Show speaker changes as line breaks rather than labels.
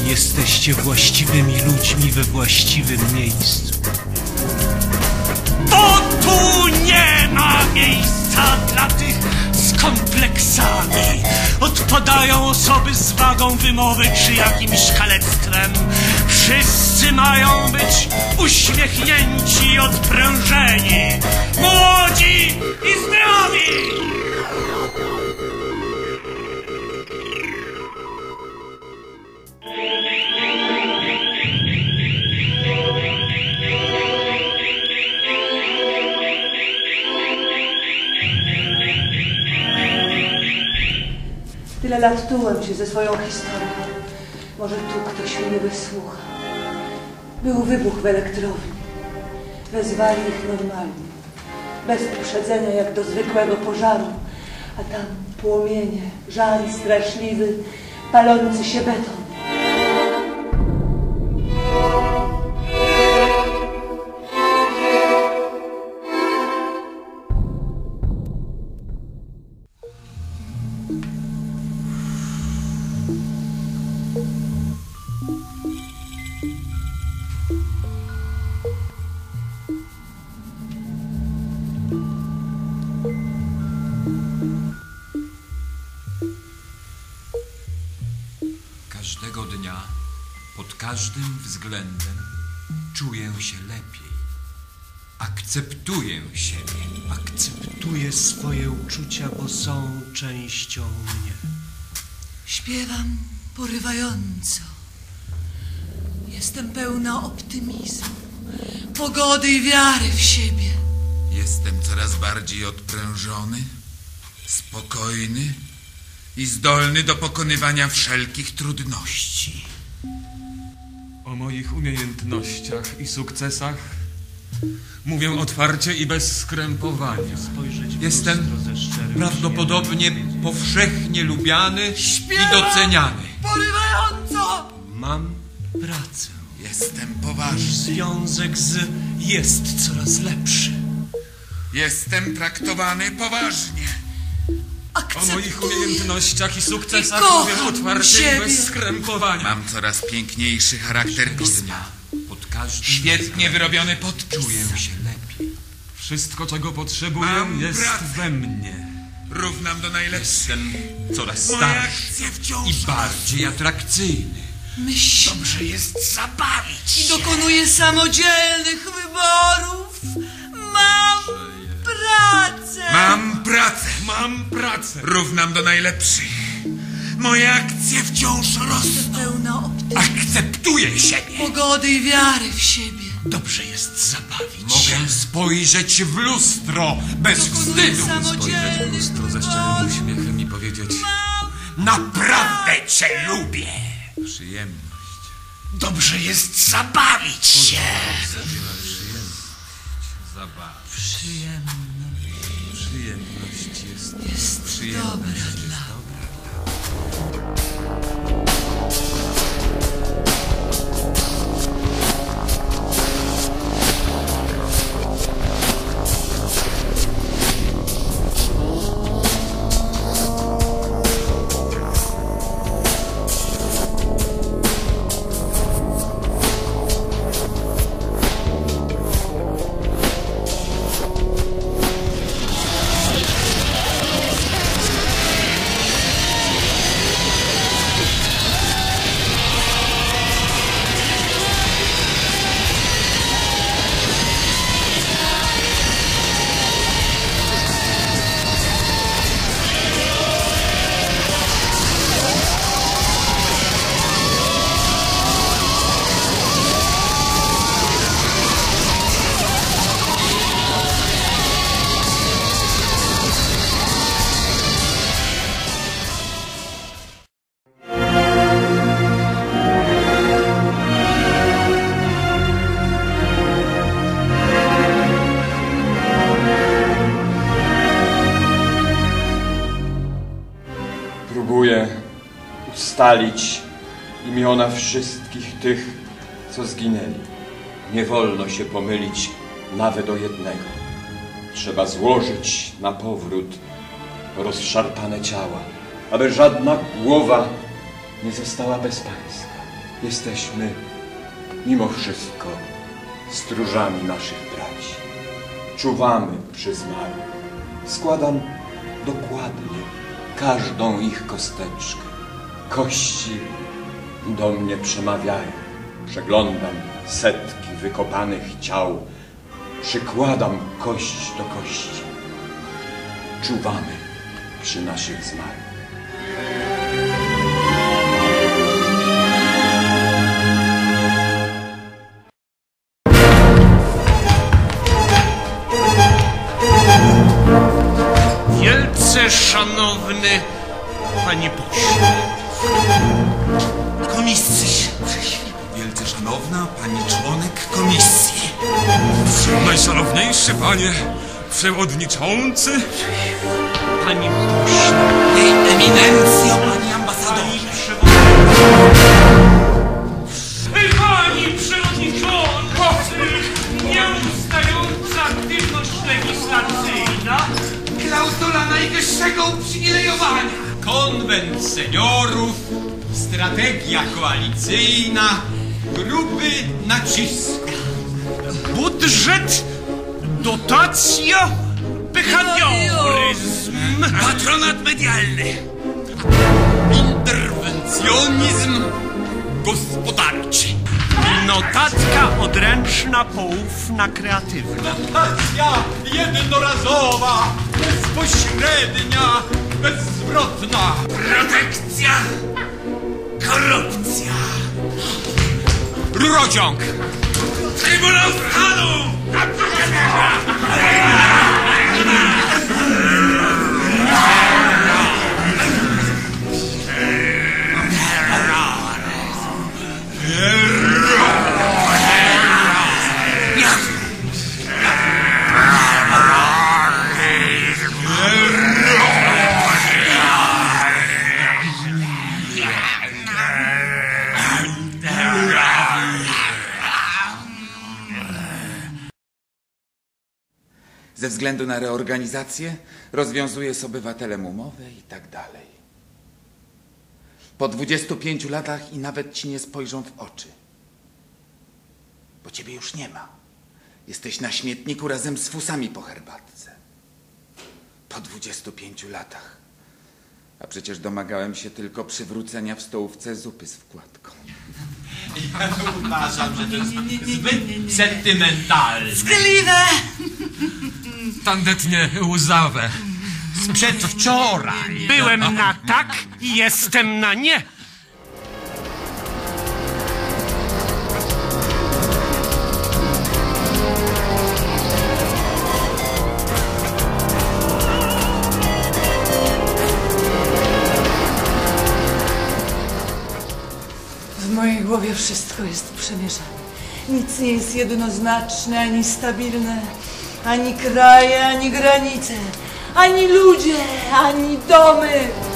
Jesteście właściwymi ludźmi we właściwym miejscu. Bo tu nie ma miejsca dla tych z kompleksami. Odpadają osoby z wadą wymowy czy jakimś kalectwem. Wszyscy mają być uśmiechnięci i odprężeni, młodzi i zdrowi.
Tyle lat tułem się ze swoją historią. Może tu ktoś mnie wysłucha. Był wybuch w elektrowni. Wezwali ich normalnie. Bez uprzedzenia jak do zwykłego pożaru. A tam płomienie, żar straszliwy, palący się beton.
Każdego dnia, pod każdym względem czuję się lepiej. Akceptuję siebie.
Akceptuję swoje uczucia, bo są częścią mnie.
Śpiewam porywająco. Jestem pełna optymizmu, pogody i wiary w siebie.
Jestem coraz bardziej odprężony, spokojny i zdolny do pokonywania wszelkich trudności.
O moich umiejętnościach i sukcesach mówię otwarcie i bez skrępowania. Jestem prawdopodobnie powszechnie lubiany i doceniany.
Porywająco!
Mam pracę.
Jestem poważny.
Związek jest coraz lepszy.
Jestem traktowany poważnie.
O moich umiejętnościach i sukcesach mówię otwarcie i bez skrępowania.
Mam coraz piękniejszy charakter pisma.
Pod każdym
Świetnie wyrobiony podpis.
czuję się lepiej.
Wszystko, czego potrzebuję,
Mam
jest
pracę.
we mnie.
Równam do najlepszych.
Jestem coraz
Moje
starszy
akcje wciąż
i bardziej atrakcyjny.
Myśl
Dobrze jest zabawić
i
się.
dokonuję samodzielnych wyborów. Mam pracę!
Mam pracę.
Mam pracę.
Równam do najlepszych. Moje akcje wciąż rosną.
Pełna optymizmu,
Akceptuję siebie.
pogody i wiary w siebie.
Dobrze jest zabawić się.
Mogę spojrzeć w lustro bez
Dokonuję
wstydu.
samodzielnych
Lustro ze szczerym
wyborów.
uśmiechem i powiedzieć:
Naprawdę cię lubię.
przyjemność.
Dobrze jest zabawić się.
Zabawa.
Przyjemność
Przyjemność
jest
przyjemność.
dobra dla
Próbuję ustalić imiona wszystkich tych, co zginęli. Nie wolno się pomylić nawet o jednego. Trzeba złożyć na powrót rozszarpane ciała, aby żadna głowa nie została bezpańska. Jesteśmy mimo wszystko stróżami naszych braci. Czuwamy przy zmarłych. Składam dokładnie każdą ich kosteczkę. Kości do mnie przemawiają. Przeglądam setki wykopanych ciał. Przykładam kość do kości. Czuwamy przy naszych zmarłych.
Wielce szanowny panie pośle.
Komisji. Wielce szanowna pani członek komisji.
Najszanowniejszy panie przewodniczący.
Panie pośle.
Jej eminencjo, panie ambasadorze.
Pani przewodniczący! Nieustająca aktywność legislacyjna.
Klauzula najwyższego uprzywilejowania. Konwent seniorów, strategia koalicyjna, grupy nacisku.
Budżet, dotacja, behawioryzm.
Patronat medialny. Interwencjonizm gospodarczy.
Notatka odręczna, poufna, kreatywna.
Dotacja jednorazowa, bezpośrednia, bezzwrotna. Protekcja, korupcja. Rurociąg. Trybunał Stanu.
Ze względu na reorganizację rozwiązuje z obywatelem umowę i tak dalej. Po 25 latach i nawet ci nie spojrzą w oczy. Bo ciebie już nie ma. Jesteś na śmietniku razem z fusami po herbatce. Po 25 latach. A przecież domagałem się tylko przywrócenia w stołówce zupy z wkładką.
Ja uważam, że to jest zbyt sentymentalne.
Skliwe!
Tandetnie łzawe.
Sprzed wczoraj.
Byłem na tak i jestem na nie.
W mojej głowie wszystko jest przemieszane. Nic nie jest jednoznaczne, ani stabilne. Ani kraje, ani granice, ani ludzie, ani domy.